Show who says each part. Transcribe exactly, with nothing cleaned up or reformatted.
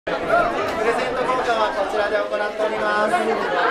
Speaker 1: プレゼント交換はこちらで行っております。